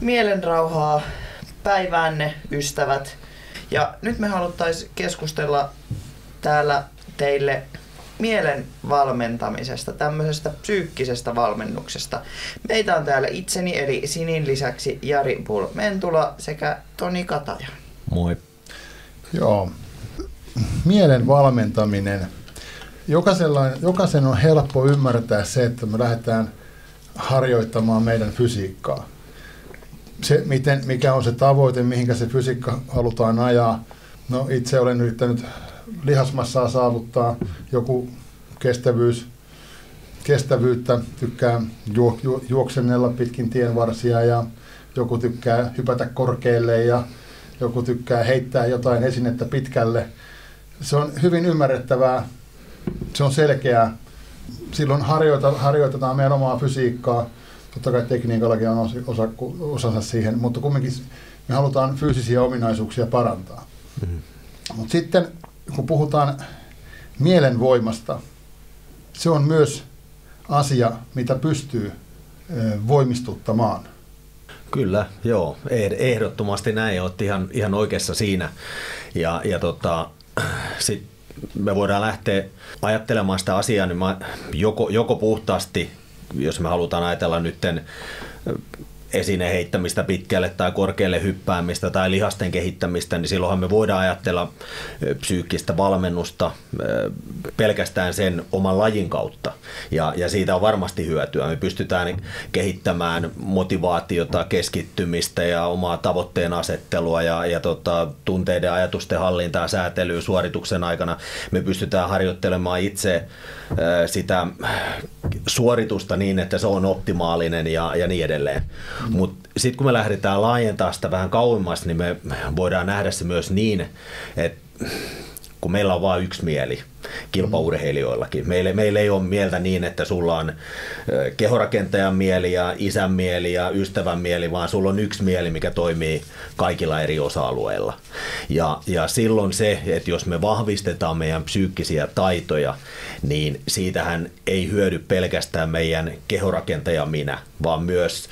Mielenrauhaa päiväänne, ystävät. Ja nyt me haluttaisiin keskustella täällä teille mielen valmentamisesta, tämmöisestä psyykkisestä valmennuksesta. Meitä on täällä itseni eli Sinin lisäksi Jari Bull-Mentula sekä Toni Kataja. Moi. Joo, mielen valmentaminen. Jokaisen on helppo ymmärtää se, että me lähdetään harjoittamaan meidän fysiikkaa. Se, mikä on se tavoite, mihinkä se fysiikka halutaan ajaa. No, itse olen yrittänyt lihasmassaa saavuttaa, joku kestävyyttä, tykkää juoksennella pitkin tienvarsia ja joku tykkää hypätä korkealle ja joku tykkää heittää jotain esinettä pitkälle. Se on hyvin ymmärrettävää, se on selkeää. Silloin harjoitetaan meidän omaa fysiikkaa. Totta kai tekniikallakin on osansa siihen, mutta kumminkin me halutaan fyysisiä ominaisuuksia parantaa. Mm-hmm. Mutta sitten kun puhutaan mielenvoimasta, se on myös asia, mitä pystyy voimistuttamaan. Kyllä, joo. Ehdottomasti näin, olet ihan oikeassa siinä. Ja sit me voidaan lähteä ajattelemaan sitä asiaa, niin joko puhtaasti, jos me halutaan ajatella nytten esineen heittämistä pitkälle tai korkealle hyppäämistä tai lihasten kehittämistä, niin silloinhan me voidaan ajatella psyykkistä valmennusta pelkästään sen oman lajin kautta. Ja siitä on varmasti hyötyä. Me pystytään kehittämään motivaatiota, keskittymistä ja omaa tavoitteen asettelua ja tunteiden ja ajatusten hallintaa, säätelyä suorituksen aikana. Me pystytään harjoittelemaan itse sitä suoritusta niin, että se on optimaalinen ja niin edelleen. Mutta sitten kun me lähdetään laajentamaan sitä vähän kauemmas, niin me voidaan nähdä se myös niin, että kun meillä on vain yksi mieli kilpaurheilijoillakin. Meillä ei ole mieltä niin, että sulla on kehorakentajan mieli ja isän mieli ja ystävän mieli, vaan sulla on yksi mieli, mikä toimii kaikilla eri osa-alueilla. Ja silloin se, että jos me vahvistetaan meidän psyykkisiä taitoja, niin siitähän ei hyödy pelkästään meidän kehorakentaja minä, vaan myös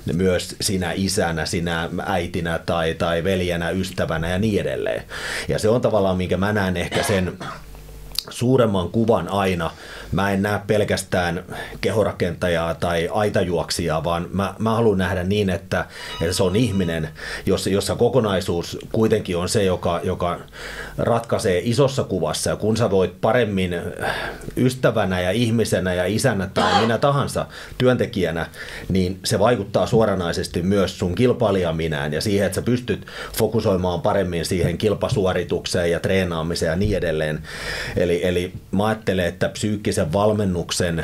sinä isänä, sinä äitinä tai veljenä, ystävänä ja niin edelleen. Ja se on tavallaan, minkä mä näen ehkä sen suuremman kuvan aina. Mä en näe pelkästään kehorakentajaa tai aitajuoksijaa, vaan mä haluan nähdä niin, että se on ihminen, jossa kokonaisuus kuitenkin on se, joka ratkaisee isossa kuvassa. Ja kun sä voit paremmin ystävänä ja ihmisenä ja isänä tai minä tahansa työntekijänä, niin se vaikuttaa suoranaisesti myös sun kilpailijaminään ja siihen, että sä pystyt fokusoimaan paremmin siihen kilpasuoritukseen ja treenaamiseen ja niin edelleen. Eli mä ajattelen, että psyykkisen valmennuksen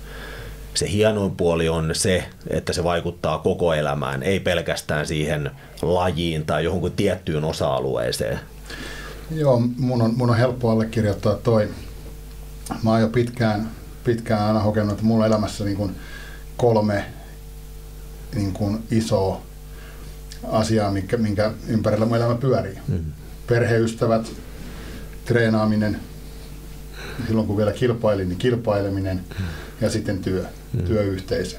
se hienoin puoli on se, että se vaikuttaa koko elämään, ei pelkästään siihen lajiin tai johonkin tiettyyn osa-alueeseen. Joo, mun on helppo allekirjoittaa toi. Mä oon jo pitkään aina hokenut, että mulla elämässä niin kuin 3 niin kuin isoa asiaa, minkä ympärillä mun elämä pyörii. Perheystävät, treenaaminen, silloin kun vielä kilpailin, niin kilpaileminen ja sitten työyhteisö.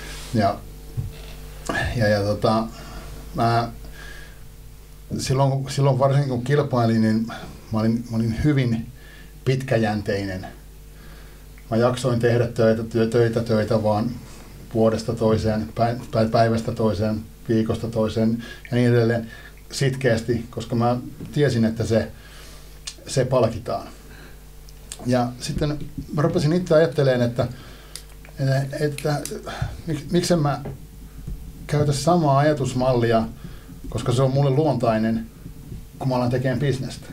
Mä silloin varsinkin kun kilpailin, niin mä olin hyvin pitkäjänteinen. Mä jaksoin tehdä töitä vaan vuodesta toiseen, päivästä toiseen, viikosta toiseen ja niin edelleen sitkeästi, koska mä tiesin, että se palkitaan. Ja sitten mä rupesin itse ajattelemaan, että miksen mä käytä samaa ajatusmallia, koska se on mulle luontainen, kun mä alan tekemään bisnestä.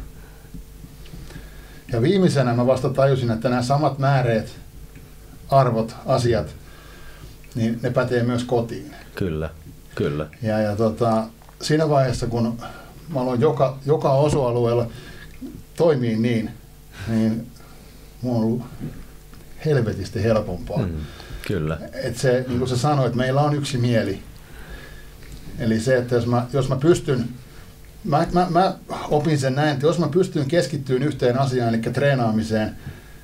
Ja viimeisenä mä vasta tajusin, että nämä samat määreet, arvot, asiat, niin ne pätee myös kotiin. Kyllä. Ja siinä vaiheessa, kun mä aloin joka osa-alueella toimii niin mun on ollut helvetisti helpompaa. Kyllä. Et se, niin kuin sä sanoit, että meillä on yksi mieli. Eli se, että jos mä pystyn, mä opin sen näin, että jos mä pystyn keskittymään yhteen asiaan, eli treenaamiseen,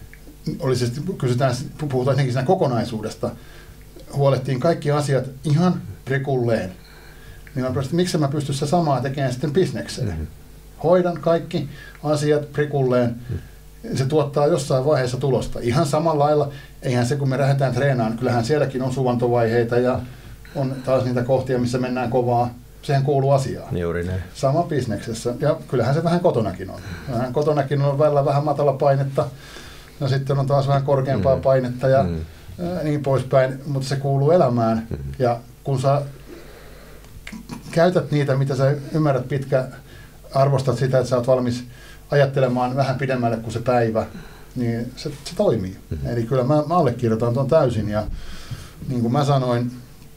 puhutaan jotenkin siinä kokonaisuudesta, huolettiin kaikki asiat ihan prikulleen, miksi mä pystyn se samaa tekemään sitten bisnekseen? Hoidan kaikki asiat prikulleen. Se tuottaa jossain vaiheessa tulosta. Ihan samalla lailla, eihän se kun me lähdetään treenaamaan, kyllähän sielläkin on suvantovaiheita ja on taas niitä kohtia, missä mennään kovaa. Sehän kuuluu asiaan. Juuri näin. Sama bisneksessä. Ja kyllähän se vähän kotonakin on. Kotonakin on välillä vähän matala painetta ja sitten on taas vähän korkeampaa painetta ja niin poispäin, mutta se kuuluu elämään. Ja kun sä käytät niitä, mitä sä ymmärrät arvostat sitä, että sä oot valmis ajattelemaan vähän pidemmälle kuin se päivä, niin se toimii. Eli kyllä mä allekirjoitan tuon täysin. Ja niin kuin mä sanoin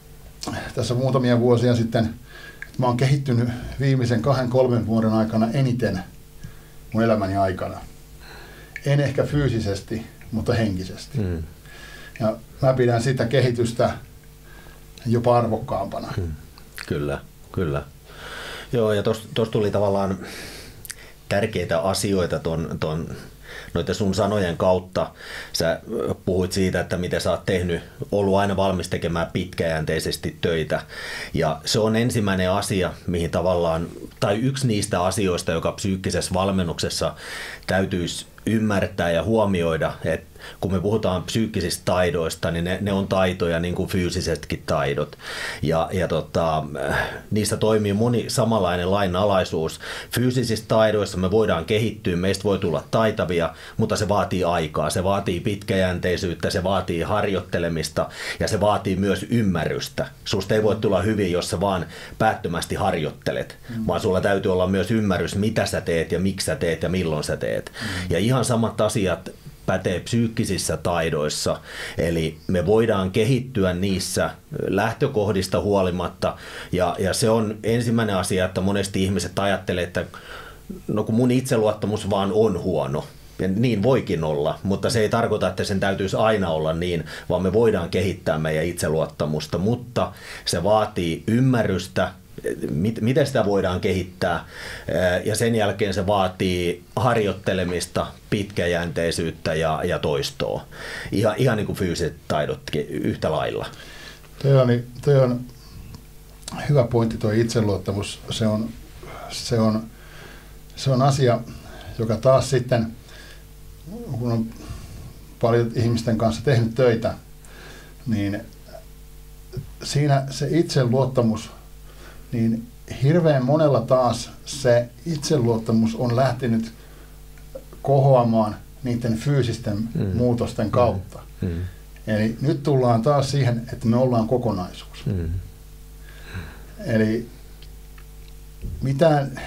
tässä muutamia vuosia sitten, että mä oon kehittynyt viimeisen 2-3 vuoden aikana eniten mun elämäni aikana. En ehkä fyysisesti, mutta henkisesti. Ja mä pidän sitä kehitystä jopa arvokkaampana. Kyllä, kyllä. Joo, ja tuossa tuli tavallaan tärkeitä asioita noiden sun sanojen kautta. Sä puhuit siitä, että miten sä oot ollut aina valmis tekemään pitkäjänteisesti töitä. Ja se on ensimmäinen asia, mihin tavallaan, tai yksi niistä asioista, joka psyykkisessä valmennuksessa täytyisi ymmärtää ja huomioida, että kun me puhutaan psyykkisistä taidoista, niin ne on taitoja niin kuin fyysisetkin taidot. Ja niistä toimii moni samanlainen lainalaisuus. Fyysisissä taidoissa me voidaan kehittyä, meistä voi tulla taitavia, mutta se vaatii aikaa, se vaatii pitkäjänteisyyttä, se vaatii harjoittelemista ja se vaatii myös ymmärrystä. Susta ei voi tulla hyvin, jos sä vaan päättömästi harjoittelet, vaan sulla täytyy olla myös ymmärrys, mitä sä teet ja miksi sä teet ja milloin sä teet. Ja ihan samat asiat pätee psyykkisissä taidoissa, eli me voidaan kehittyä niissä lähtökohdista huolimatta, ja se on ensimmäinen asia, että monesti ihmiset ajattelee, että no kun mun itseluottamus vaan on huono, ja niin voikin olla, mutta se ei tarkoita, että sen täytyisi aina olla niin, vaan me voidaan kehittää meidän itseluottamusta, mutta se vaatii ymmärrystä, miten sitä voidaan kehittää, ja sen jälkeen se vaatii harjoittelemista, pitkäjänteisyyttä ja toistoa. Ihan niin kuin fyysiset taidotkin yhtä lailla. Toi on hyvä pointti, tuo itseluottamus. Se on asia, joka taas sitten, kun on paljon ihmisten kanssa tehnyt töitä, niin siinä se itseluottamus, niin hirveän monella taas se itseluottamus on lähtenyt kohoamaan niiden fyysisten muutosten kautta. Eli nyt tullaan taas siihen, että me ollaan kokonaisuus. Eli mitään,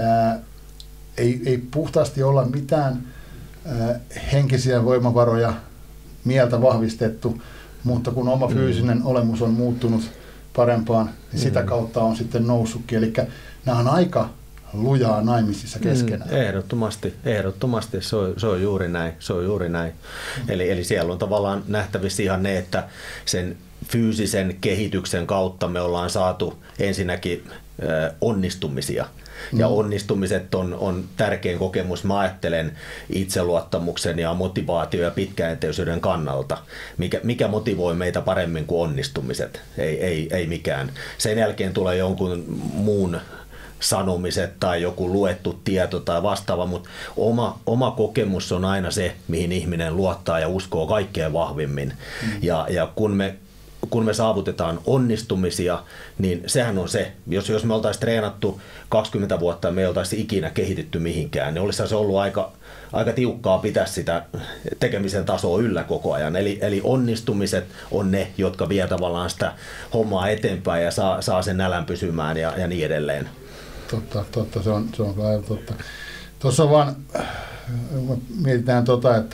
ei puhtaasti olla mitään henkisiä voimavaroja, mieltä vahvistettu, mutta kun oma fyysinen olemus on muuttunut parempaan, niin sitä kautta on sitten noussutkin. Eli nämä on aika lujaa naimisissa keskenään. Ehdottomasti. Se on juuri näin. Eli siellä on tavallaan nähtävissä ihan ne, että sen fyysisen kehityksen kautta me ollaan saatu ensinnäkin onnistumisia. Ja onnistumiset on tärkein kokemus, mä ajattelen, itseluottamuksen ja motivaatio- ja pitkäjänteisyyden kannalta. Mikä motivoi meitä paremmin kuin onnistumiset? Ei mikään. Sen jälkeen tulee jonkun muun sanomiset tai joku luettu tieto tai vastaava, mutta oma kokemus on aina se, mihin ihminen luottaa ja uskoo kaikkein vahvimmin. Ja kun me saavutetaan onnistumisia, niin sehän on se, jos me oltaisiin treenattu 20 vuotta ja me ei oltaisi ikinä kehitytty mihinkään, niin olisi se ollut aika tiukkaa pitää sitä tekemisen tasoa yllä koko ajan. Eli onnistumiset on ne, jotka vie tavallaan sitä hommaa eteenpäin ja saa sen nälän pysymään ja niin edelleen. Totta, se on aivan totta. Tuossa vaan mietitään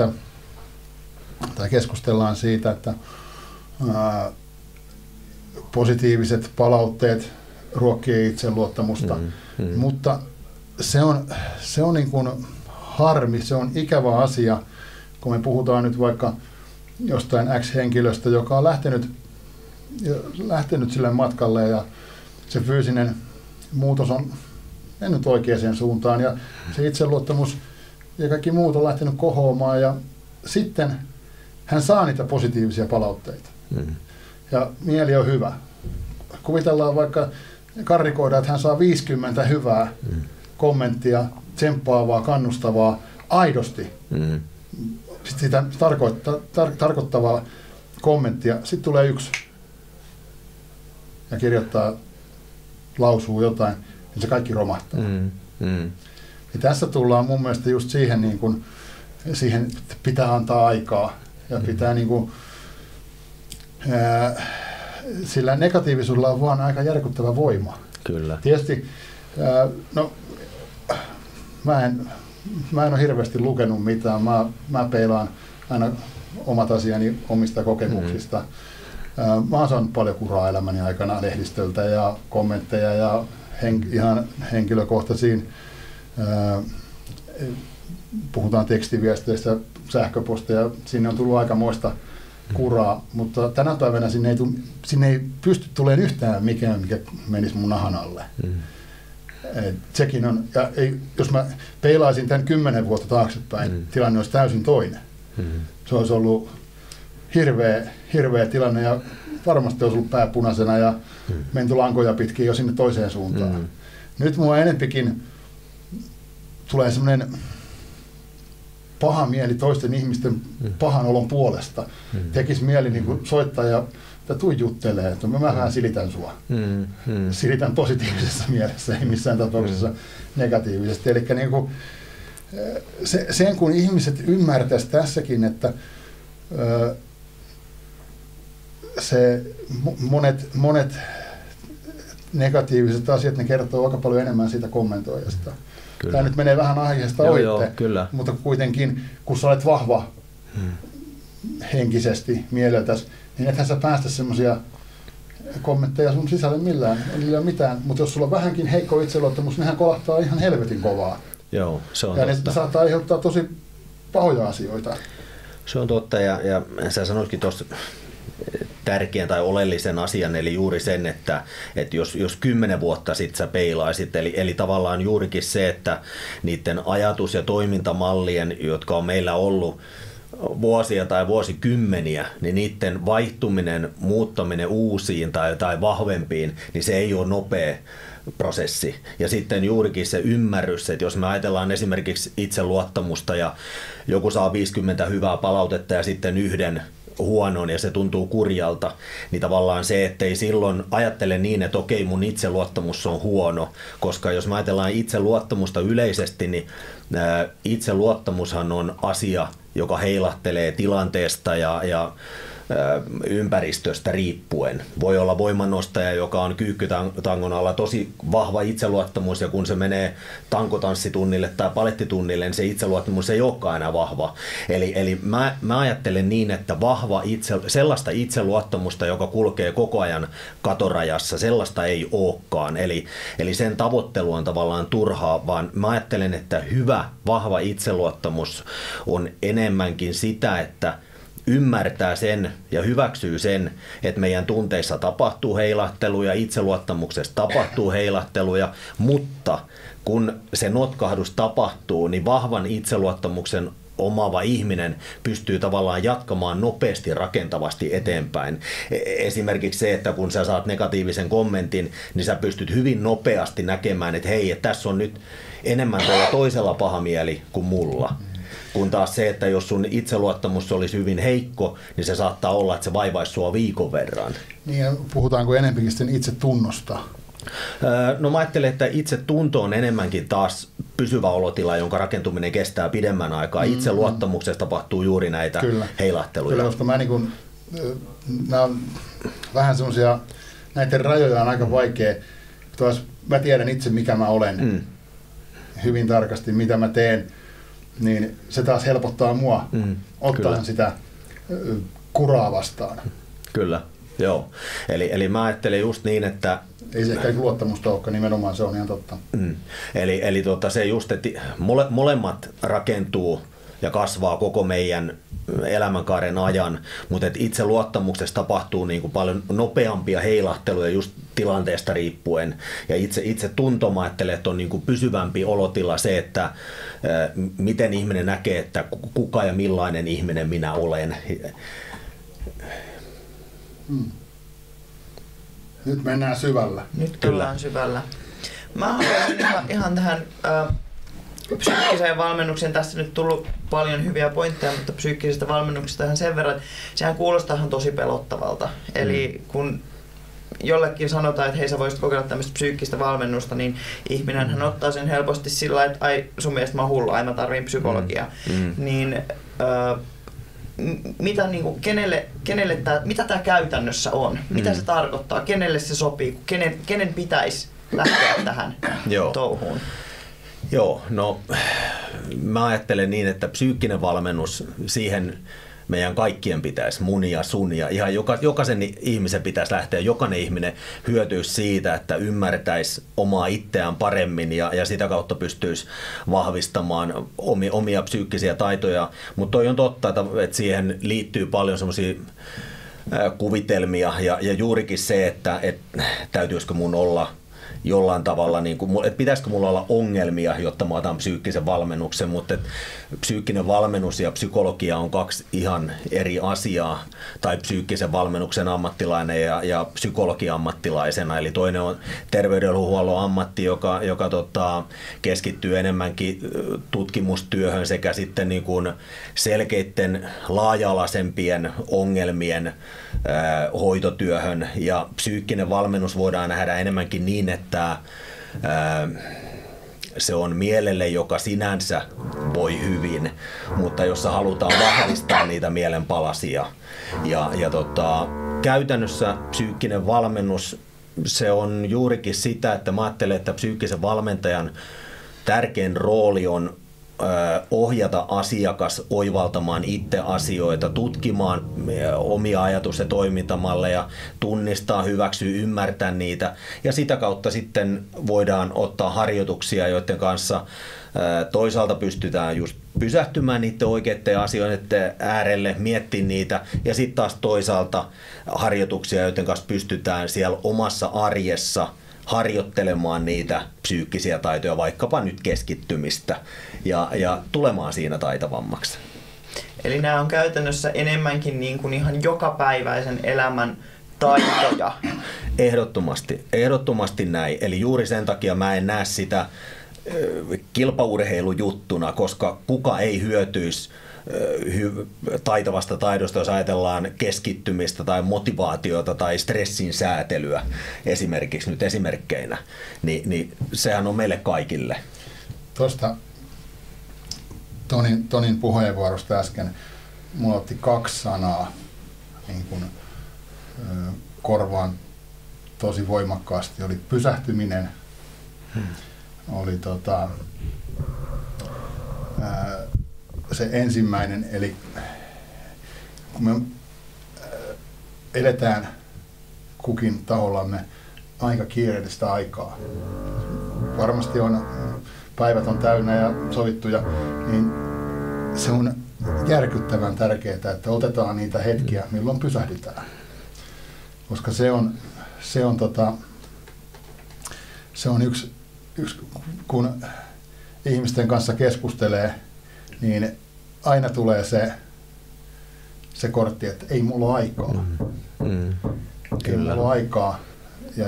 tai keskustellaan siitä, että positiiviset palautteet ruokkii itseluottamusta, mutta se on niin kuin harmi, se on ikävä asia, kun me puhutaan nyt vaikka jostain X-henkilöstä, joka on lähtenyt sille matkalle ja se fyysinen muutos on mennyt oikeaan suuntaan ja se itseluottamus ja kaikki muut on lähtenyt kohoamaan ja sitten hän saa niitä positiivisia palautteita. Ja mieli on hyvä. Kuvitellaan vaikka karrikoidaan, että hän saa 50 hyvää kommenttia, tsemppaavaa, kannustavaa, aidosti sitä tarkoittavaa kommenttia. Sitten tulee yksi ja kirjoittaa, lausuu jotain, niin se kaikki romahtaa. Ja tässä tullaan mun mielestä just siihen, niin kun, siihen että pitää antaa aikaa ja pitää niin kun, sillä negatiivisuudella on vaan aika järkyttävä voima. Kyllä. Tietysti, no, mä en ole hirveästi lukenut mitään. Mä peilaan aina omat asiani omista kokemuksista. Mä oon saanut paljon kuraa elämäni aikana lehdistöltä ja kommentteja ja ihan henkilökohtaisiin. Puhutaan tekstiviesteistä, sähköposteja, sinne on tullut aikamoista kuraa, mutta tänä päivänä sinne ei pysty tulemaan yhtään mikään, mikä menisi mun nahan alle. Sekin on, ja jos mä peilaisin tämän 10 vuotta taaksepäin, tilanne olisi täysin toinen. Se olisi ollut hirveä tilanne ja varmasti olisi ollut pää punaisena ja menty lankoja pitkin jo sinne toiseen suuntaan. Nyt mua enempikin tulee semmoinen paha mieli toisten ihmisten pahan olon puolesta. Tekisi mieli niin kuin soittaa ja tuu juttelee, että mä vähän silitän sua. Silitän positiivisessa mielessä, ei missään tapauksessa negatiivisesti. Eli niin kuin, sen kun ihmiset ymmärtäisi tässäkin, että se monet negatiiviset asiat, ne kertoo aika paljon enemmän siitä kommentoijasta. Kyllä. Tämä nyt menee vähän aiheesta ohitte, mutta kuitenkin, kun sä olet vahva henkisesti mieleltäsi, niin ethän sä päästä semmoisia kommentteja sun sisälle millään mitään. Mutta jos sulla on vähänkin heikko itseluottamus, nehän kolahtaa ihan helvetin kovaa. Joo, se on ja totta. Ne saattaa aiheuttaa tosi pahoja asioita. Se on totta, ja sä sanoitkin tuossa tärkeän tai oleellisen asian, eli juuri sen, että jos 10 vuotta sitten sä peilaisit, eli tavallaan juurikin se, että niiden ajatus- ja toimintamallien, jotka on meillä ollut vuosia tai vuosikymmeniä, niin niiden vaihtuminen, muuttaminen uusiin tai vahvempiin, niin se ei ole nopea prosessi. Ja sitten juurikin se ymmärrys, että jos me ajatellaan esimerkiksi itseluottamusta ja joku saa 50 hyvää palautetta ja sitten yhden huonon ja se tuntuu kurjalta, niin tavallaan se, ettei silloin ajattele niin, että okei, mun itseluottamus on huono, koska jos me ajatellaan itseluottamusta yleisesti, niin itseluottamushan on asia, joka heilahtelee tilanteesta ja ympäristöstä riippuen. Voi olla voimannostaja, joka on kyykkytangon alla tosi vahva itseluottamus, ja kun se menee tankotanssitunnille tai palettitunnille, niin se itseluottamus ei olekaan enää vahva. Eli mä ajattelen niin, että sellaista itseluottamusta, joka kulkee koko ajan katorajassa, sellaista ei olekaan. Eli sen tavoittelu on tavallaan turhaa, vaan mä ajattelen, että hyvä, vahva itseluottamus on enemmänkin sitä, että ymmärtää sen ja hyväksyy sen, että meidän tunteissa tapahtuu heilahteluja, itseluottamuksessa tapahtuu heilahteluja, mutta kun se notkahdus tapahtuu, niin vahvan itseluottamuksen omaava ihminen pystyy tavallaan jatkamaan nopeasti rakentavasti eteenpäin. Esimerkiksi se, että kun sä saat negatiivisen kommentin, niin sä pystyt hyvin nopeasti näkemään, että hei, että tässä on nyt enemmän toisella paha mieli kuin mulla. Kun taas se, että jos sun itseluottamus olisi hyvin heikko, niin se saattaa olla, että se vaivaisi sua viikon verran. Niin, ja puhutaanko enemmänkin sitten itsetunnosta? No mä ajattelen, että itsetunto on enemmänkin taas pysyvä olotila, jonka rakentuminen kestää pidemmän aikaa. Itseluottamuksessa tapahtuu juuri näitä heilahteluja. Kyllä, koska nämä on vähän semmoisia, näiden rajoja on aika vaikea. Mä tiedän itse, mikä mä olen hyvin tarkasti, mitä mä teen. Niin se taas helpottaa mua ottaen sitä kuraa vastaan. Kyllä, joo. Eli mä ajattelen just niin, että ei se ehkä luottamusta olekaan, nimenomaan se on ihan totta. Eli se just, että molemmat rakentuu ja kasvaa koko meidän elämänkaaren ajan, mutta itse luottamuksessa tapahtuu niin kuin paljon nopeampia heilahteluja just tilanteesta riippuen. Ja itse tuntoma ajattelee, että on niin kuin pysyvämpi olotila se, että miten ihminen näkee, että kuka ja millainen ihminen minä olen. Nyt mennään syvällä. Nyt ollaan syvällä. Mä haluaisin ihan tähän psyykkiseen valmennukseen. Tässä nyt tullut paljon hyviä pointteja, mutta psyykkisestä valmennuksesta ihan sen verran, että sehän kuulostaa ihan tosi pelottavalta. Eli kun jollekin sanotaan, että hei, sä voisit kokeilla tämmöistä psyykkistä valmennusta, niin ihminenhän ottaa sen helposti sillä lailla, että ai, sun mielestä mä oon hullu, ai mä tarviin psykologiaa. Niin mitä niinku, mitä tää käytännössä on? Mitä se tarkoittaa? Kenelle se sopii? Kenen pitäisi lähteä tähän touhuun? Joo, no mä ajattelen niin, että psyykkinen valmennus, siihen meidän kaikkien pitäisi, mun ja sun ja ihan jokaisen ihmisen pitäisi lähteä, jokainen ihminen hyötyisi siitä, että ymmärtäisi omaa itseään paremmin ja sitä kautta pystyisi vahvistamaan omia psyykkisiä taitoja. Mutta toi on totta, että siihen liittyy paljon semmoisia kuvitelmia ja juurikin se, että täytyisikö mun olla jollain tavalla, niin kuin, että pitäisikö mulla olla ongelmia, jotta mä otan psyykkisen valmennuksen, mutta psyykkinen valmennus ja psykologia on kaksi ihan eri asiaa, tai psyykkisen valmennuksen ammattilainen ja psykologian ammattilaisena, eli toinen on terveydenhuollon ammatti, joka keskittyy enemmänkin tutkimustyöhön sekä sitten niin kuin selkeitten laaja-alaisempien ongelmien hoitotyöhön, ja psyykkinen valmennus voidaan nähdä enemmänkin niin, että se on mielelle, joka sinänsä voi hyvin, mutta jossa halutaan vahvistaa niitä mielenpalasia. Käytännössä psyykkinen valmennus, se on juurikin sitä, että mä ajattelen, että psyykkisen valmentajan tärkein rooli on ohjata asiakas oivaltamaan itse asioita, tutkimaan omia ajatus- ja toimintamalleja, tunnistaa, hyväksyä, ymmärtää niitä, ja sitä kautta sitten voidaan ottaa harjoituksia, joiden kanssa toisaalta pystytään just pysähtymään niiden oikeiden asioiden äärelle, miettimään niitä, ja sitten taas toisaalta harjoituksia, joiden kanssa pystytään siellä omassa arjessa harjoittelemaan niitä psyykkisiä taitoja, vaikkapa nyt keskittymistä, ja tulemaan siinä taitavammaksi. Eli nämä on käytännössä enemmänkin niin kuin ihan jokapäiväisen elämän taitoja. Ehdottomasti näin. Eli juuri sen takia mä en näe sitä kilpaurheilujuttuna, koska kuka ei hyötyisi taitavasta taidosta, jos ajatellaan keskittymistä tai motivaatiota tai stressin säätelyä esimerkiksi nyt esimerkkeinä, niin sehän on meille kaikille. Tuosta Tonin puheenvuorosta äsken mulla otti 2 sanaa niin kun, korvaan tosi voimakkaasti. Oli pysähtyminen, oli se ensimmäinen, eli kun me eletään kukin tahollamme aika kiireellistä aikaa. Varmasti päivät on täynnä ja sovittuja, niin se on järkyttävän tärkeää, että otetaan niitä hetkiä, milloin pysähdytään. Koska se on yksi kun ihmisten kanssa keskustelee, niin aina tulee se kortti, että ei mulla ole aikaa. Ei mulla ole aikaa. Ja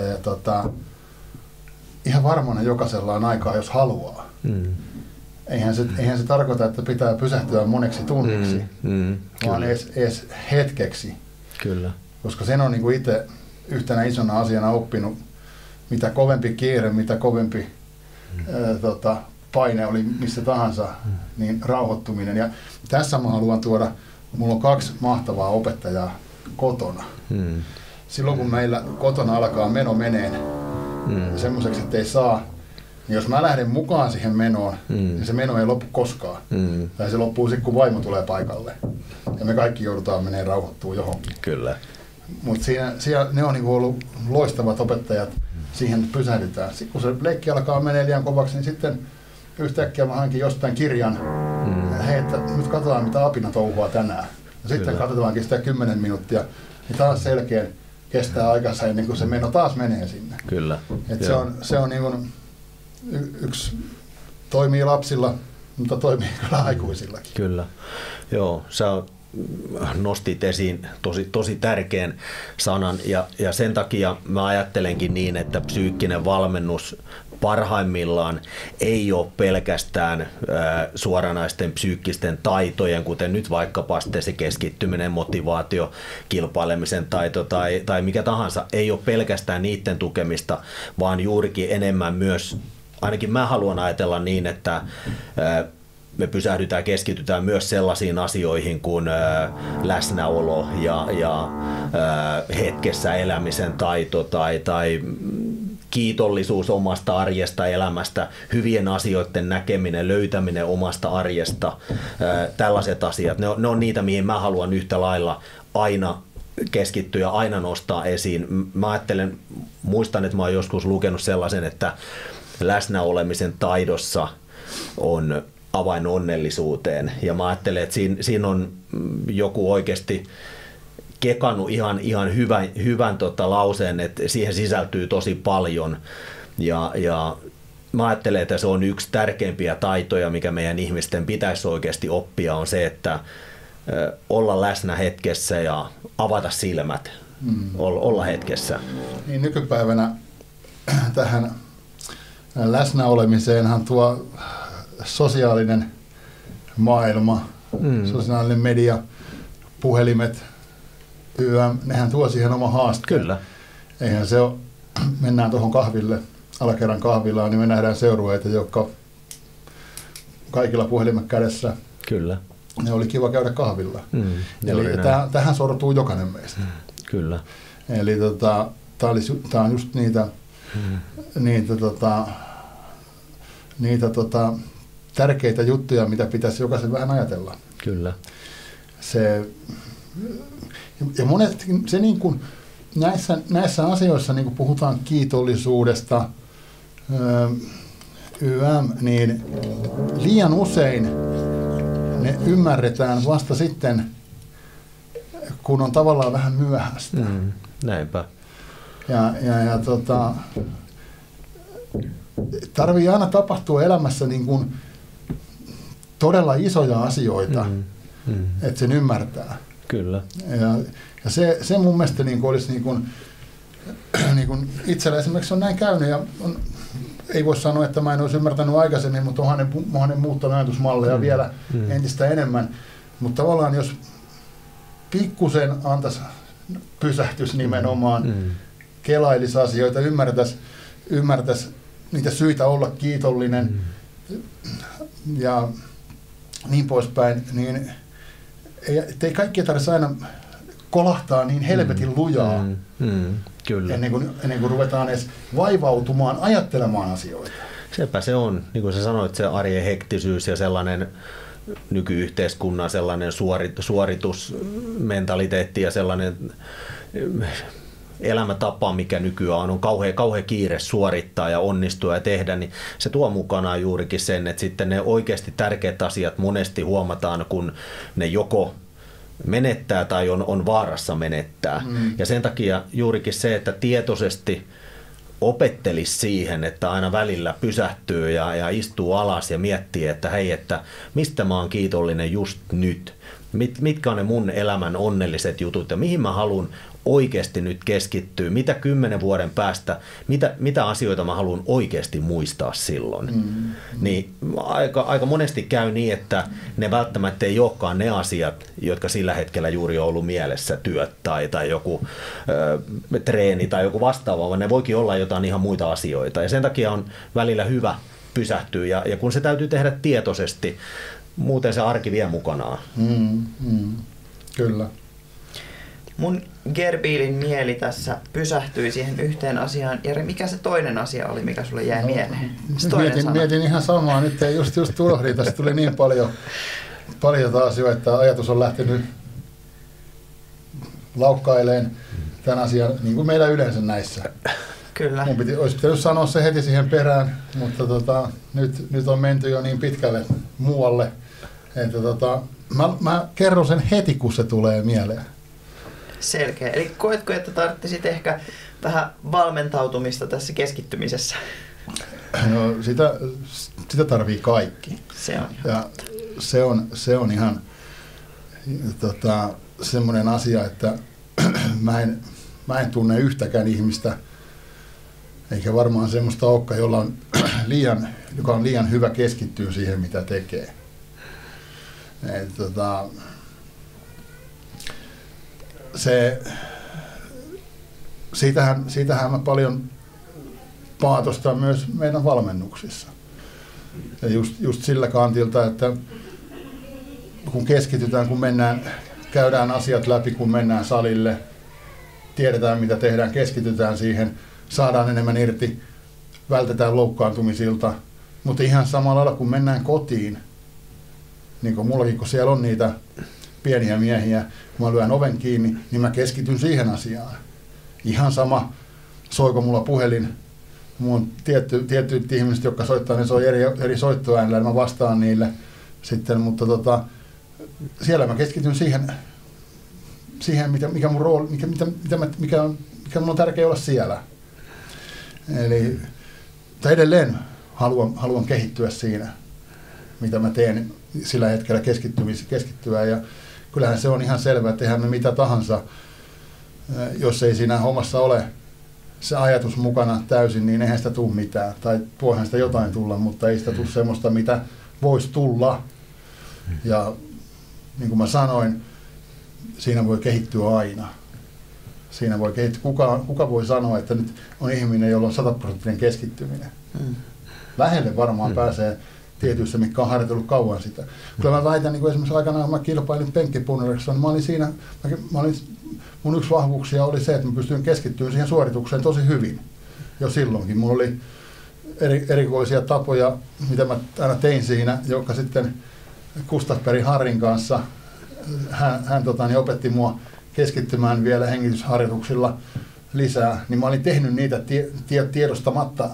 ihan varmana jokaisella on aikaa, jos haluaa. Eihän se tarkoita, että pitää pysähtyä moneksi tunniksi, vaan edes hetkeksi. Kyllä. Koska sen on niin kuin itse yhtenä isona asiana oppinut, mitä kovempi kiire, mitä kovempi paine oli missä tahansa, niin rauhoittuminen. Ja tässä mä haluan tuoda, mulla on 2 mahtavaa opettajaa kotona. Silloin kun meillä kotona alkaa meno meneen semmoiseksi, että ei saa, niin jos mä lähden mukaan siihen menoon, niin se meno ei loppu koskaan. Tai se loppuu sitten, kun vaimo tulee paikalle. Ja me kaikki joudutaan menee rauhoittua johonkin. Kyllä. Mutta ne on niinku ollut loistavat opettajat, siihen pysähdytään. Sitten kun se leikki alkaa menee liian kovaksi, niin sitten yhtäkkiä mä hankin jostain kirjan. Hei, että nyt katsotaan mitä apina touhua tänään. Ja sitten katsotaankin sitä 10 minuuttia, niin taas selkeän kestää aikansa ennen kuin se meno taas menee sinne. Kyllä. Et se on niin kuin yksi toimii lapsilla, mutta toimii kyllä aikuisillakin. Kyllä. Joo, sä oot nostit esiin tosi tärkeän sanan ja sen takia mä ajattelenkin niin, että psyykkinen valmennus parhaimmillaan ei ole pelkästään suoranaisten psyykkisten taitojen, kuten nyt vaikkapa se keskittyminen, motivaatio, kilpailemisen taito tai mikä tahansa, ei ole pelkästään niiden tukemista, vaan juurikin enemmän myös, ainakin mä haluan ajatella niin, että me pysähdytään, keskitytään myös sellaisiin asioihin kuin läsnäolo ja hetkessä elämisen taito tai kiitollisuus omasta arjesta, elämästä, hyvien asioiden näkeminen, löytäminen omasta arjesta, tällaiset asiat, ne on niitä, mihin mä haluan yhtä lailla aina keskittyä ja aina nostaa esiin. Mä muistan, että mä oon joskus lukenut sellaisen, että läsnäolemisen taidossa on avain onnellisuuteen, ja mä ajattelen, että siinä on joku oikeasti kekannut ihan hyvän lauseen, että siihen sisältyy tosi paljon, ja mä ajattelen, että se on yksi tärkeimpiä taitoja, mikä meidän ihmisten pitäisi oikeasti oppia, on se, että olla läsnä hetkessä ja avata silmät, olla hetkessä. Niin nykypäivänä tähän läsnäolemiseenhan tuo sosiaalinen maailma, sosiaalinen media, puhelimet, nehän tuo siihen oma haasteen. Kyllä. Eihän se ole, mennään tuohon kahville, alakerran kahvilaan, niin me nähdään seurueita, jotka kaikilla puhelimet kädessä. Kyllä. Ne oli kiva käydä kahvilla. Eli tähän sortuu jokainen meistä. Kyllä. Eli tämä on just niitä tärkeitä juttuja, mitä pitäisi jokaisen vähän ajatella. Kyllä. Ja monet, se niin kuin näissä asioissa niin kuin puhutaan kiitollisuudesta, niin liian usein ne ymmärretään vasta sitten, kun on tavallaan vähän myöhäistä. Näinpä. Tarvii aina tapahtua elämässä niin kuin todella isoja asioita, että sen ymmärtää. Kyllä. Ja se mun mielestä niin kuin olisi niin kuin itsellä esimerkiksi on näin käynyt, ja ei voi sanoa, että mä en olisi ymmärtänyt aikaisemmin, mutta onhan ne muuttanut ajatusmalleja vielä entistä enemmän. Mutta tavallaan jos pikkusen antaisi pysähtys nimenomaan, kelailisi asioita, ymmärtäisi niitä syitä olla kiitollinen ja niin poispäin, niin ei kaikkia tarvitse aina kolahtaa niin helvetin lujaa Kyllä. Ennen kuin ruvetaan edes vaivautumaan ajattelemaan asioita. Sepä se on, niin kuin sä sanoit, se arjen hektisyys ja sellainen nykyyhteiskunnan sellainen suoritusmentaliteetti ja sellainen elämäntapa, mikä nykyään on kauhean kiire suorittaa ja onnistua ja tehdä, niin se tuo mukanaan juurikin sen, että sitten ne oikeasti tärkeät asiat monesti huomataan, kun ne joko menettää tai on vaarassa menettää. Ja sen takia juurikin se, että tietoisesti opettelisi siihen, että aina välillä pysähtyy ja istuu alas ja miettii, että hei, että mistä mä oon kiitollinen just nyt. Mitkä on ne mun elämän onnelliset jutut ja mihin mä haluan oikeasti nyt keskittyä, mitä 10 vuoden päästä, mitä asioita mä haluan oikeasti muistaa silloin. Niin aika monesti käy niin, että ne välttämättä ei olekaan ne asiat, jotka sillä hetkellä juuri on ollut mielessä, työt tai joku treeni tai joku vastaava, vaan ne voikin olla jotain ihan muita asioita. Ja sen takia on välillä hyvä pysähtyä ja kun se täytyy tehdä tietoisesti, muuten se arki vie mukanaan. Kyllä. Mun Gerbiilin mieli tässä pysähtyi siihen yhteen asiaan. Jari, mikä se toinen asia oli, mikä sulle jäi mieleen? Mietin ihan samaa. Nyt just unohdin. Tästä tuli niin paljon taas jo, että ajatus on lähtenyt laukkaileen tämän asian, niin kuin meillä yleensä näissä. Kyllä. Olisi pitänyt sanoa se heti siihen perään, mutta nyt on menty jo niin pitkälle muualle, että mä kerron sen heti, kun se tulee mieleen. Selkeä. Eli koetko, että tarvitsisit ehkä vähän valmentautumista tässä keskittymisessä? No, sitä tarvii kaikki. Se on ja se on ihan semmoinen asia, että mä en tunne yhtäkään ihmistä, eikä varmaan semmoista olekaan, joka on liian hyvä keskittyä siihen, mitä tekee. Siitähän mä paljon paatosta myös meidän valmennuksissa. Ja just sillä kantilta, että kun keskitytään, kun käydään asiat läpi, kun mennään salille, tiedetään mitä tehdään, keskitytään siihen, saadaan enemmän irti, vältetään loukkaantumisilta, mutta ihan samalla lailla kun mennään kotiin, niin kuin mullakin, kun siellä on niitä pieniä miehiä, kun mä lyön oven kiinni, niin mä keskityn siihen asiaan. Ihan sama, soiko mulla puhelin. Mulla on tietyt ihmiset, jotka soittaa, ne soi eri soittoäänellä, ja mä vastaan niille sitten, mutta siellä mä keskityn siihen mikä mun rooli, mikä mun on tärkeää olla siellä. Eli edelleen haluan kehittyä siinä, mitä mä teen sillä hetkellä keskittyä. Ja kyllähän se on ihan selvää, että tehdään me mitä tahansa, jos ei siinä hommassa ole se ajatus mukana täysin, niin eihän sitä tule mitään. Tai voihan sitä jotain tulla, mutta ei sitä tule semmoista, mitä voisi tulla. Ja niin kuin mä sanoin, siinä voi kehittyä aina. Siinä voi kehittyä. Kuka voi sanoa, että nyt on ihminen, jolla on 100% keskittyminen. Lähelle varmaan pääsee tietyissä, mitkä on harjoitellut kauan sitä. Kyllä mä väitän, niin kuin esimerkiksi aikanaan, kun mä kilpailin penkkipunnerissa, niin mun yksi vahvuuksia oli se, että mä pystyin keskittymään siihen suoritukseen tosi hyvin. Jo silloinkin. Mulla oli erikoisia tapoja, mitä mä aina tein siinä, joka sitten Kustafbergin Harrin kanssa, hän opetti mua keskittymään vielä hengitysharjoituksilla lisää, niin mä olin tehnyt niitä tiedostamatta,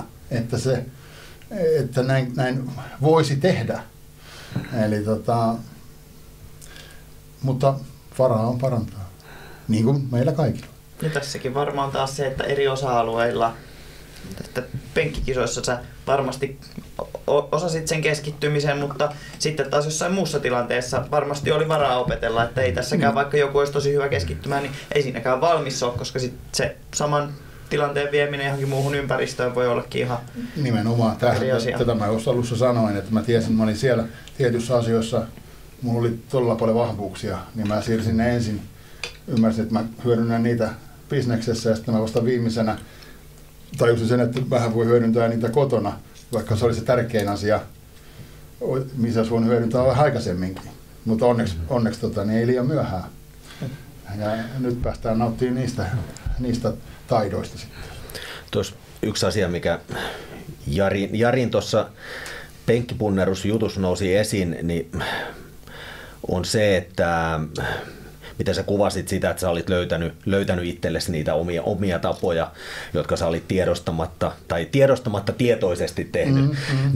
että näin voisi tehdä. Eli mutta varaa on parantaa, niin kuin meillä kaikilla. Ja tässäkin varmaan taas se, että eri osa-alueilla, että penkkikisoissa sä varmasti osasit sen keskittymisen, mutta sitten taas jossain muussa tilanteessa varmasti oli varaa opetella, että ei tässäkään, vaikka joku olisi tosi hyvä keskittymään, niin ei siinäkään valmis ole, koska sit se saman tilanteen vieminen johonkin muuhun ympäristöön voi ollakin ihan nimenomaan tätä mä jos alussa sanoin, että mä tiesin, että mä olin siellä tietyissä asioissa, mulla oli todella paljon vahvuuksia, niin mä siirsin ne ensin, ymmärsin, että mä hyödynnän niitä bisneksessä ja sitten mä vasta viimeisenä tajusin sen, että vähän voi hyödyntää niitä kotona, vaikka se oli se tärkein asia, missä olisi voinut hyödyntää vähän aikaisemminkin. Mutta onneksi niin ei liian myöhään. Ja nyt päästään nauttimaan niistä taidoista sitten. Tuossa yksi asia, mikä Jarin tuossa penkkipunnerusjutussa nousi esiin, niin on se, että miten sä kuvasit sitä, että sä olit löytänyt itsellesi niitä omia tapoja, jotka sä olit tiedostamatta tietoisesti tehnyt,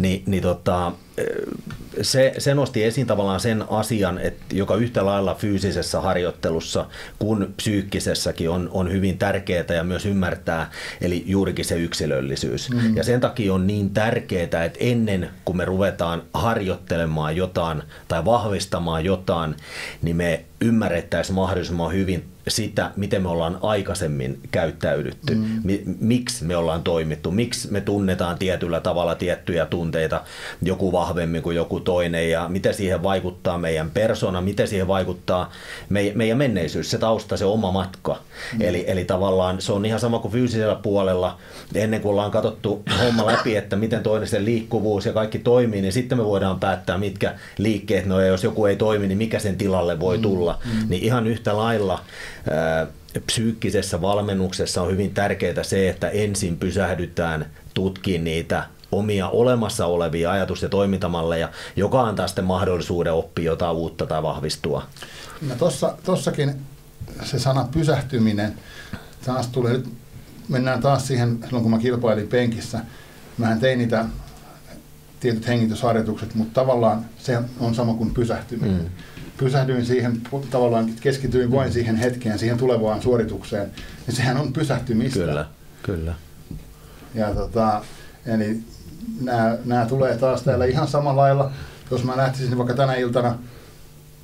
se nosti esiin tavallaan sen asian, että joka yhtä lailla fyysisessä harjoittelussa kuin psyykkisessäkin on hyvin tärkeää ja myös ymmärtää, eli juurikin se yksilöllisyys. Ja sen takia on niin tärkeää, että ennen kuin me ruvetaan harjoittelemaan jotain tai vahvistamaan jotain, niin me ymmärrettäisiin mahdollisimman hyvin sitä, miten me ollaan aikaisemmin käyttäydytty, miksi me ollaan toimittu, miksi me tunnetaan tietyllä tavalla tiettyjä tunteita, joku vahvemmin kuin joku toinen, ja miten siihen vaikuttaa meidän persona, miten siihen vaikuttaa meidän menneisyys, se tausta, se oma matka. Eli tavallaan se on ihan sama kuin fyysisellä puolella, ennen kuin ollaan katsottu homma läpi, että miten toinen sen liikkuvuus ja kaikki toimii, niin sitten me voidaan päättää, mitkä liikkeet, no ja jos joku ei toimi, niin mikä sen tilalle voi tulla. Niin ihan yhtä lailla psyykkisessä valmennuksessa on hyvin tärkeää se, että ensin pysähdytään tutkimaan niitä omia olemassa olevia ajatus- ja toimintamalleja, joka antaa sitten mahdollisuuden oppia jotain uutta tai vahvistua. No tossakin se sana pysähtyminen, taas mennään taas siihen, silloin kun mä kilpailin penkissä, mähän tein niitä tietyt hengitysharjoitukset, mutta tavallaan se on sama kuin pysähtyminen. Pysähdyin siihen, tavallaan keskityin vain siihen hetkeen, siihen tulevaan suoritukseen, niin sehän on pysähtymistä. Kyllä. Ja eli nämä tulee taas täällä ihan samalla lailla, jos mä lähtisin vaikka tänä iltana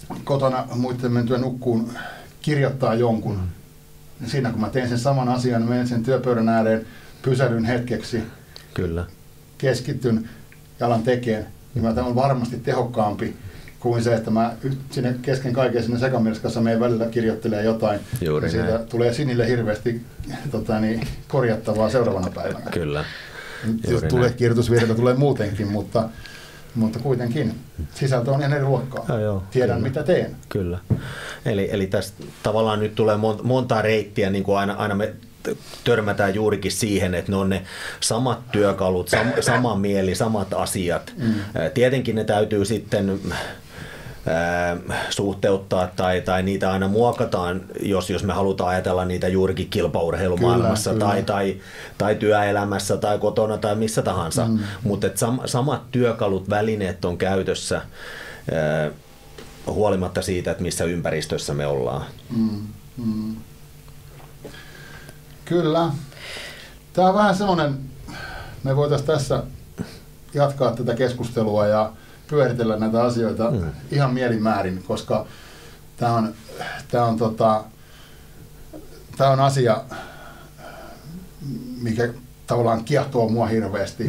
kotona muiden mentyä nukkuun kirjoittaa jonkun. Siinä kun mä teen sen saman asian, menen sen työpöydän ääreen, pysähdyn hetkeksi, Kyllä. keskityn ja alan tekemään, niin mä on varmasti tehokkaampi kuin se, että mä sinne kesken kaiken sinne sekamelskassa meidän välillä kirjoittelee jotain. Juuri ja siitä näin. tulee Sinille hirveästi korjattavaa seuraavana päivänä. Kyllä. Jos tulee kirjoitusvirheitä, tulee muutenkin, mutta kuitenkin sisältö on ihan eri luokkaa. Joo, Tiedän kyllä. mitä teen. Kyllä. Eli tässä tavallaan nyt tulee monta reittiä, niin kuin aina me törmätään juurikin siihen, että ne on ne samat työkalut, sama mieli, samat asiat. Tietenkin ne täytyy sitten suhteuttaa tai niitä aina muokataan, jos me halutaan ajatella niitä juurikin kilpaurheilumaailmassa Kyllä. tai työelämässä tai kotona tai missä tahansa. Mutta samat työkalut, välineet on käytössä huolimatta siitä, että missä ympäristössä me ollaan. Kyllä. Tämä on vähän semmoinen, me voitaisiin tässä jatkaa tätä keskustelua ja pyöritellä näitä asioita ihan mielimäärin, koska tämä on asia, mikä tavallaan kiehtoo mua hirveästi.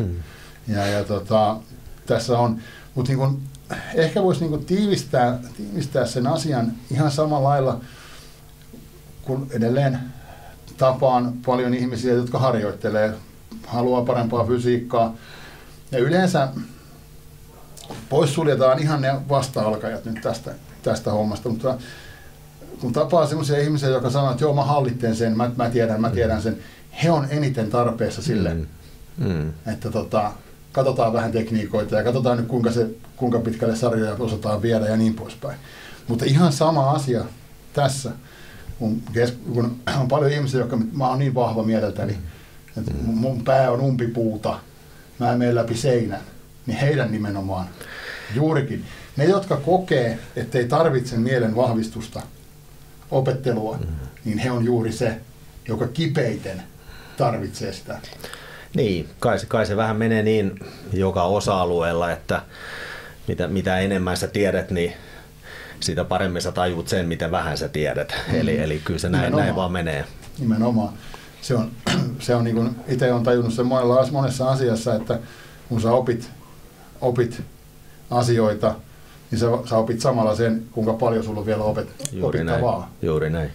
Tässä on, mutta niin ehkä voisi niin tiivistää sen asian ihan samalla lailla, kun edelleen tapaan paljon ihmisiä, jotka harjoittelee, haluaa parempaa fysiikkaa. Ja yleensä poissuljetaan ihan ne vasta-alkajat nyt tästä hommasta, mutta kun tapaa sellaisia ihmisiä, jotka sanoo, että joo, mä hallitsen sen, mä tiedän sen, he on eniten tarpeessa sille, että katsotaan vähän tekniikoita ja katsotaan nyt kuinka pitkälle sarjoja osataan viedä ja niin poispäin. Mutta ihan sama asia tässä, kun on paljon ihmisiä, jotka mä oon niin vahva mieleltäni, että mun pää on umpipuuta, mä en mene läpi seinän, niin heidän nimenomaan juurikin. Ne, jotka kokee, ettei tarvitse mielen vahvistusta, opettelua, niin he on juuri se, joka kipeiten tarvitsee sitä. Niin, kai se vähän menee niin joka osa-alueella, että mitä enemmän sä tiedät, niin sitä paremmin sä tajuut sen, miten vähän sä tiedät. Eli kyllä se näin vaan menee. Nimenomaan. Se on niin kuin itse olen tajunnut sen monessa asiassa, että kun sä opit asioita, niin sä opit samalla sen, kuinka paljon sulla on vielä opittavaa. Juuri näin.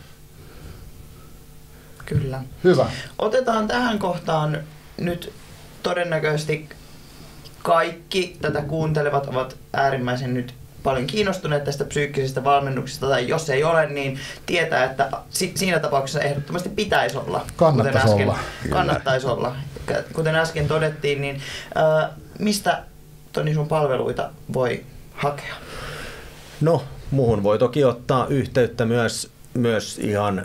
Kyllä. Hyvä. Otetaan tähän kohtaan nyt todennäköisesti kaikki tätä kuuntelevat ovat äärimmäisen nyt paljon kiinnostuneet tästä psyykkisestä valmennuksesta, tai jos ei ole, niin tietää, että siinä tapauksessa ehdottomasti pitäisi olla. Kannattaisi olla. Kuten äsken todettiin, niin mistä Toni sun palveluita voi hakea? No, muuhun voi toki ottaa yhteyttä myös ihan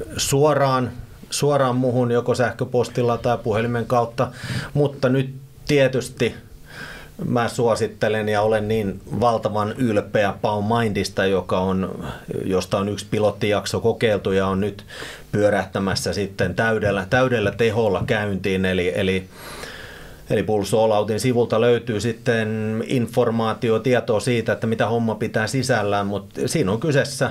suoraan muuhun, joko sähköpostilla tai puhelimen kautta, mutta nyt tietysti mä suosittelen ja olen niin valtavan ylpeä PowerMindista, josta on yksi pilottijakso kokeiltu ja on nyt pyörähtämässä sitten täydellä teholla käyntiin. Eli Pulse All Outin sivulta löytyy sitten tietoa siitä, että mitä homma pitää sisällään, mutta siinä on kyseessä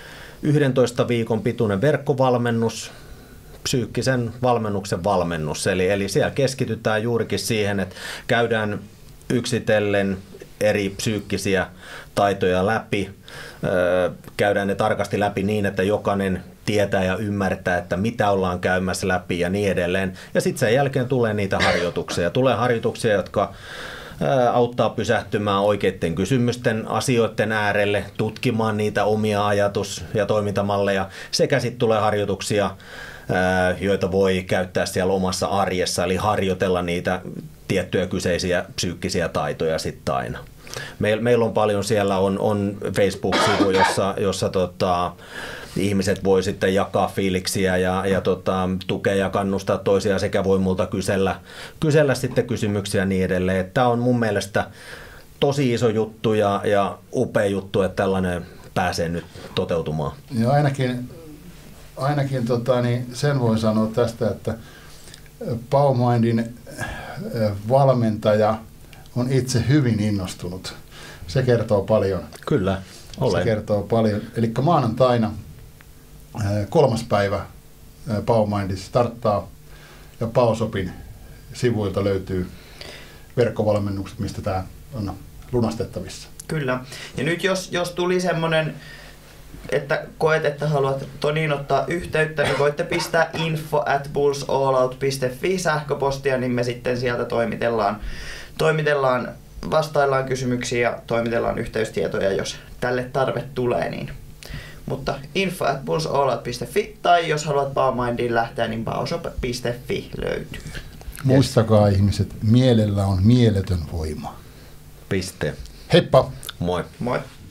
11 viikon pituinen verkkovalmennus, psyykkisen valmennuksen valmennus. Eli siellä keskitytään juurikin siihen, että käydään yksitellen eri psyykkisiä taitoja läpi, käydään ne tarkasti läpi niin, että jokainen tietää ja ymmärtää, että mitä ollaan käymässä läpi ja niin edelleen. Ja sitten sen jälkeen tulee niitä harjoituksia. Tulee harjoituksia, jotka auttaa pysähtymään oikeiden kysymysten, asioiden äärelle, tutkimaan niitä omia ajatus- ja toimintamalleja. Sekä sitten tulee harjoituksia, joita voi käyttää siellä omassa arjessa, eli harjoitella niitä tiettyjä kyseisiä psyykkisiä taitoja sitten aina. Meillä on paljon, siellä on Facebook-sivu, jossa ihmiset voi sitten jakaa fiiliksiä ja tukea ja kannustaa toisiaan, sekä voi multa kysellä sitten kysymyksiä ja niin edelleen. Tämä on mun mielestä tosi iso juttu ja upea juttu, että tällainen pääsee nyt toteutumaan. Ja ainakin sen voi sanoa tästä, että PowerMindin valmentaja on itse hyvin innostunut. Se kertoo paljon. Kyllä. Se kertoo paljon. Eli maanantaina 3. päivä PowerMindissa starttaa ja PowerShopin sivuilta löytyy verkkovalmennukset, mistä tämä on lunastettavissa. Kyllä. Ja nyt jos tuli semmoinen, että koet, että haluat Toniin ottaa yhteyttä, niin voitte pistää info@bullsallout.fi sähköpostia, niin me sitten sieltä toimitellaan, vastaillaan kysymyksiin ja toimitellaan yhteystietoja, jos tälle tarve tulee. Niin. Mutta info@bullsallout.fi tai jos haluat PowerMindiin lähteä, niin powershop.fi löytyy. Muistakaa ihmiset, mielellä on mieletön voima. Piste. Heippa! Moi. Moi.